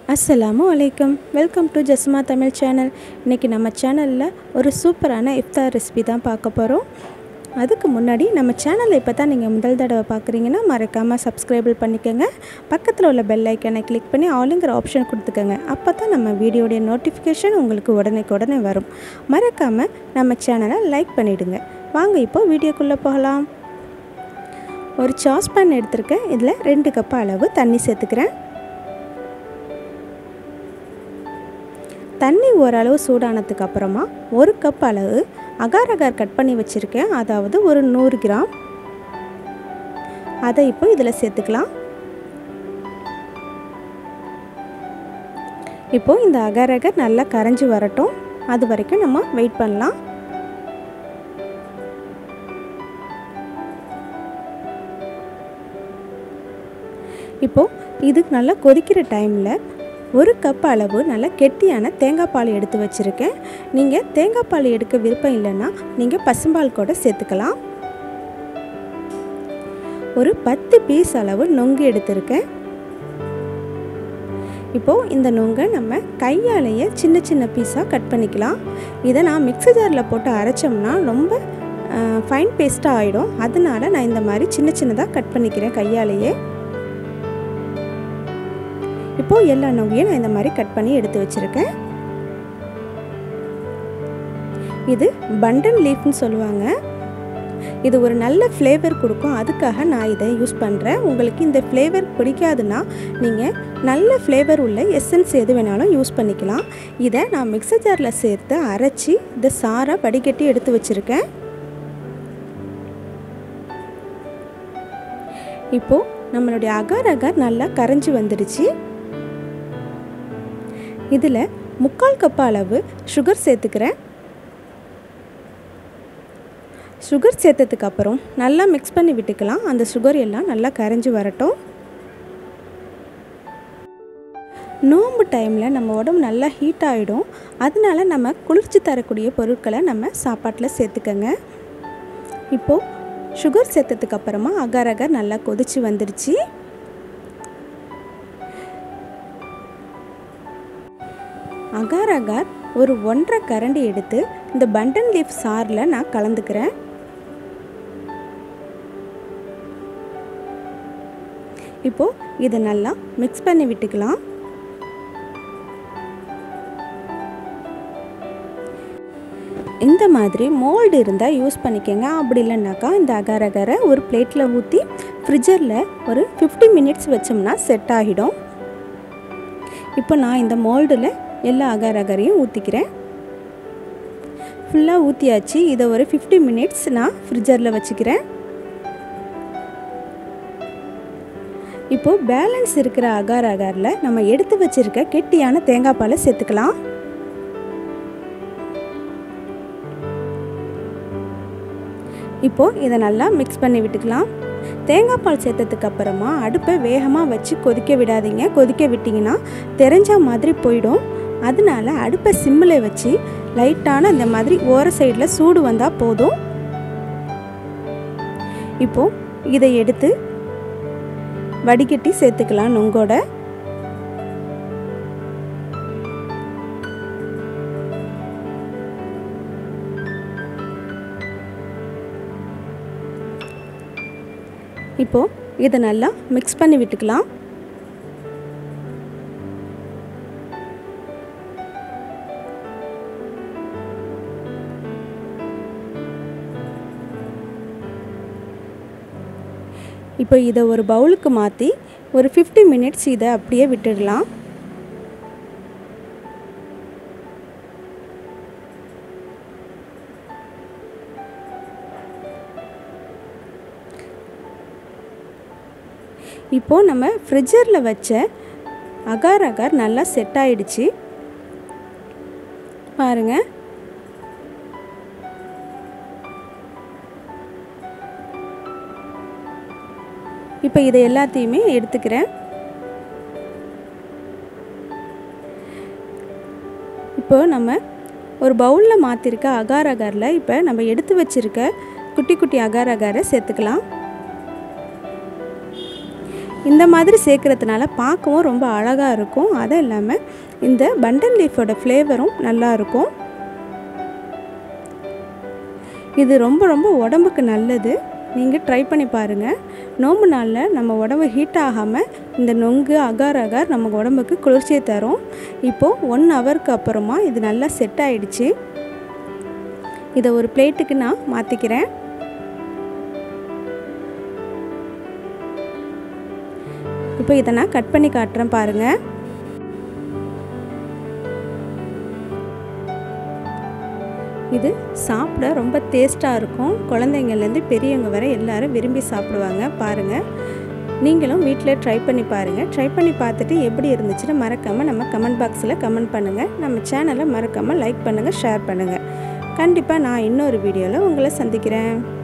அஸ்ஸலாமு அலைக்கும். Welcome to Jasma Tamil channel. இன்றைக்கி நம்ம சேனலில் ஒரு சூப்பரான இஃப்தார் ரெசிபி தான் பார்க்க போகிறோம். அதுக்கு முன்னாடி நம்ம சேனலை இப்போ தான் நீங்கள் முதல் தடவை பார்க்குறீங்கன்னா மறக்காமல் சப்ஸ்கிரைபிள் பண்ணிக்கோங்க. பக்கத்தில் உள்ள பெல் ஐக்கனை கிளிக் பண்ணி ஆளுங்கிற ஆப்ஷன் கொடுத்துக்கோங்க. அப்போ தான் நம்ம வீடியோடைய நோட்டிஃபிகேஷன் உங்களுக்கு உடனே வரும். மறக்காமல் நம்ம சேனலை லைக் பண்ணிவிடுங்க. வாங்க இப்போ வீடியோக்குள்ளே போகலாம். ஒரு சாஸ் பேன் எடுத்துருக்கேன். இதில் 2 கப் அளவு தண்ணி சேர்த்துக்கிறேன். தண்ணி ஓரளவு சூடானதுக்கு அப்புறமா 1 கப் அளவு அகார் அகார் கட் பண்ணி வச்சுருக்கேன், அதாவது ஒரு 100 கிராம். அதை இப்போ இதில் சேர்த்துக்கலாம். இப்போது இந்த அகார் அகார் நல்லா கரைஞ்சி வரட்டும், அது வரைக்கும் நம்ம வெயிட் பண்ணலாம். இப்போது இது நல்லா கொதிக்கிற டைமில் 1 கப் அளவு நல்ல கெட்டியான தேங்காய் பால் எடுத்து வச்சுருக்கேன். நீங்கள் தேங்காய் பால் எடுக்க விருப்பம் இல்லைன்னா நீங்கள் பசும்பால் கூட சேர்த்துக்கலாம். ஒரு 10 பீஸ் அளவு நொங்கு எடுத்திருக்கேன். இப்போது இந்த நொங்கை நம்ம கையாலேயே சின்ன சின்ன பீஸாக கட் பண்ணிக்கலாம். இதை நான் மிக்ஸி ஜாரில் போட்டு அரைச்சோம்னா ரொம்ப ஃபைன் பேஸ்ட்டாக ஆகிடும். அதனால நான் இந்த மாதிரி சின்ன சின்னதாக கட் பண்ணிக்கிறேன் கையாலேயே. இப்போது எல்லா நொங்கையும் நான் இந்த மாதிரி கட் பண்ணி எடுத்து வச்சுருக்கேன். இது பண்டன் லீஃப்னு சொல்லுவாங்க. இது ஒரு நல்ல ஃப்ளேவர் கொடுக்கும், அதுக்காக நான் இதை யூஸ் பண்ணுறேன். உங்களுக்கு இந்த ஃப்ளேவர் பிடிக்காதுன்னா நீங்கள் நல்ல ஃப்ளேவர் உள்ள எசன்ஸ் எது வேணாலும் யூஸ் பண்ணிக்கலாம். இதை நான் மிக்ஸி ஜாரில் சேர்த்து அரைச்சி இந்த சாரை வடிகட்டி எடுத்து வச்சுருக்கேன். இப்போது நம்மளுடைய அகார் அகார் நல்லா கரைஞ்சி வந்துடுச்சு. இதில் 3/4 கப் அளவு சுகர் சேர்த்துக்கிறேன். சுகர் சேர்த்ததுக்கு அப்புறம் நல்லா மிக்ஸ் பண்ணி விட்டுக்கலாம். அந்த சுகர் எல்லாம் நல்லா கரைஞ்சி வரட்டும். நோம்பு டைமில் நம்ம உடம்பு நல்லா ஹீட் ஆகிடும். அதனால நம்ம குளிர்ச்சி தரக்கூடிய பொருட்களை நம்ம சாப்பாட்டில் சேர்த்துக்கங்க. இப்போது சுகர் சேர்த்ததுக்கு அப்புறமா அகார் அகார் நல்லா கொதிச்சு வந்துடுச்சு. அகார் அகார் ஒரு 1.5 கரண்டி எடுத்து இந்த பண்டன் லீஃப் சாரில் நான் கலந்துக்கிறேன். இப்போது இதை நல்லா மிக்ஸ் பண்ணி விட்டுக்கலாம். இந்த மாதிரி மோல்டு இருந்தால் யூஸ் பண்ணிக்கோங்க. அப்படி இல்லைன்னாக்கா இந்த அகார் அகாரை ஒரு பிளேட்டில் ஊற்றி ஃப்ரிட்ஜரில் ஒரு 50 மினிட்ஸ் வச்சோம்னா செட் ஆகிடும். இப்போ நான் இந்த மோல்டில் எல்லா அகார் அகாரையும் ஊற்றிக்கிறேன். ஃபுல்லாக ஊற்றியாச்சு. இதை ஒரு 50 மினிட்ஸ் நான் ஃப்ரிட்ஜரில் வச்சுக்கிறேன். இப்போது பேலன்ஸ் இருக்கிற அகார் அகாரில் நம்ம எடுத்து வச்சுருக்க கெட்டியான தேங்காய் பாலை சேர்த்துக்கலாம். இப்போது இதை நல்லா மிக்ஸ் பண்ணி விட்டுக்கலாம். தேங்காய் பால் சேர்த்ததுக்கு அப்புறமா அடுப்பை வேகமாக வச்சு கொதிக்க விடாதீங்க. கொதிக்க விட்டிங்கன்னா தெரிஞ்ச மாதிரி போயிடும். அதனால அடுப்பை சிம்மில் வச்சு லைட்டான இந்த மாதிரி ஓர சைடில் சூடு வந்தால் போதும். இப்போது இதை எடுத்து வடிகட்டி சேர்த்துக்கலாம் நொங்கோட. இப்போது இதை நல்லா மிக்ஸ் பண்ணி விட்டுக்கலாம். இப்போ இதை ஒரு பவுலுக்கு மாற்றி ஒரு 50 மினிட்ஸ் இதை அப்படியே விட்டுடலாம். இப்போது நம்ம ஃப்ரிட்ஜரில் வச்ச அகார் அகார் நல்லா செட் ஆகிடுச்சு பாருங்கள். இப்போ இதை எல்லாத்தையுமே எடுத்துக்கிறேன். இப்போ நம்ம ஒரு பவுலில் மாற்றிருக்க அகார் அகாரில் இப்போ நம்ம எடுத்து வச்சுருக்க குட்டி குட்டி அகார் அகாரை சேர்த்துக்கலாம். இந்த மாதிரி சேர்க்குறதுனால பார்க்கவும் ரொம்ப அழகாக இருக்கும். அதுவும் இல்லாமல் இந்த பண்டன் லீஃபோட ஃப்ளேவரும் நல்லாயிருக்கும். இது ரொம்ப ரொம்ப உடம்புக்கு நல்லது. நீங்கள் ட்ரை பண்ணி பாருங்கள். நோம்பு நாளில் நம்ம உடம்பு ஹீட் ஆகாமல் இந்த நொங்கு அகார் அகார் நம்ம உடம்புக்கு குளிர்ச்சியை தரும். இப்போது 1 ஹவருக்கு அப்புறமா இது நல்லா செட் ஆகிடுச்சு. இதை ஒரு பிளேட்டுக்கு நான் மாற்றிக்கிறேன். இப்போ இதை நான் கட் பண்ணி காட்டுறேன் பாருங்கள். இது சாப்பிட ரொம்ப டேஸ்ட்டாக இருக்கும். குழந்தைங்கள்லேருந்து பெரியவங்க வரை எல்லோரும் விரும்பி சாப்பிடுவாங்க. பாருங்கள், நீங்களும் வீட்டில் ட்ரை பண்ணி பாருங்கள். ட்ரை பண்ணி பார்த்துட்டு எப்படி இருந்துச்சுன்னு மறக்காமல் நம்ம கமெண்ட் பாக்ஸில் கமெண்ட் பண்ணுங்கள். நம்ம சேனலை மறக்காமல் லைக் பண்ணுங்கள், ஷேர் பண்ணுங்கள். கண்டிப்பாக நான் இன்னொரு வீடியோவில் உங்களை சந்திக்கிறேன்.